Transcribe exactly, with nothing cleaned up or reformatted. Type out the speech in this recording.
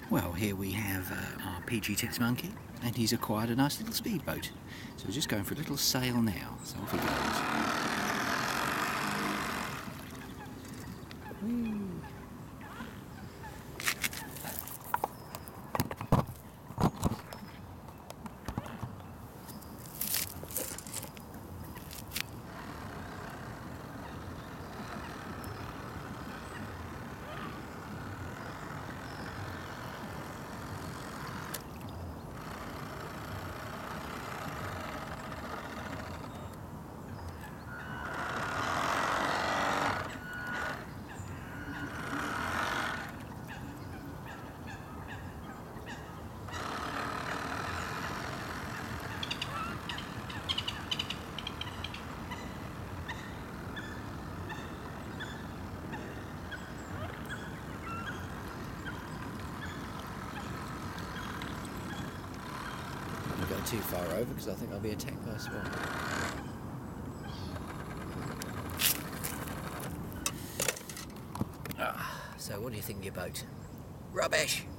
Well, here we have uh, our P G test monkey, and he's acquired a nice little speedboat. So we're just going for a little sail now. So off he goes. Whee. Go too far over because I think I'll be attacked by a swan. Ah, so what do you think of your boat? Rubbish!